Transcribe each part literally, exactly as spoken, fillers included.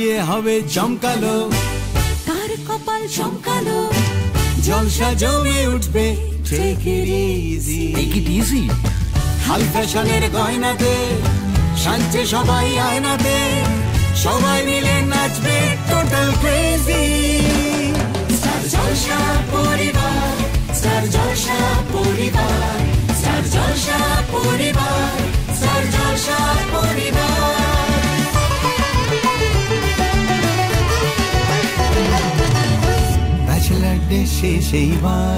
বিয়ে হবে জমকালো, কার কপাল চমকালো, জলসা জমে উঠবে। Take it easy, Take it easy. High ফ্যাশনের গয়নাতে সাজছে সবাই আয়নাতে, সবাই মিলে নাচবে টোটাল ক্রেজি। স্টার জলসা পরিবার, স্টার জলসা পরিবার, স্টার জলসা পরিবার, স্টার জলসা পরিবার। ব্যাচেলার ডে শেষ এইবার,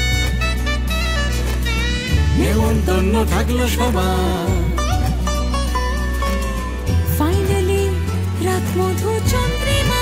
নেমন্তন্ন থাকলো সবার। ফাইনালি রাত মধু চন্দ্রিমা,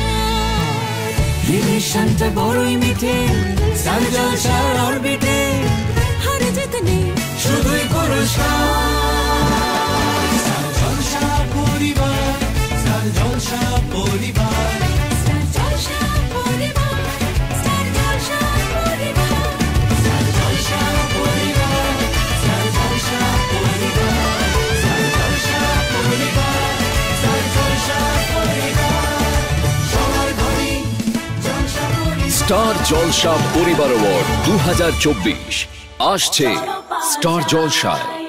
রিলেশনটা বড়ই মিঠে, স্টার জলসার অরবিটে, হার জিত নেই শুধুই পুরস্কার। স্টার জলসা পরিবার, স্টার জলসা পরিবার, স্টার জলসা পরিবার, স্টার জলসা পরিবার, স্টার জলসা পরিবার, স্টার জলসা পরিবার, স্টার জলসা পরিবার, স্টার জলসা পরিবার। সবার ঘরে জলসা পরিবার। স্টার জলসা পরিবার অ্যাওয়ার্ড দু হাজার চব্বিশ আসছে স্টার জলসায়।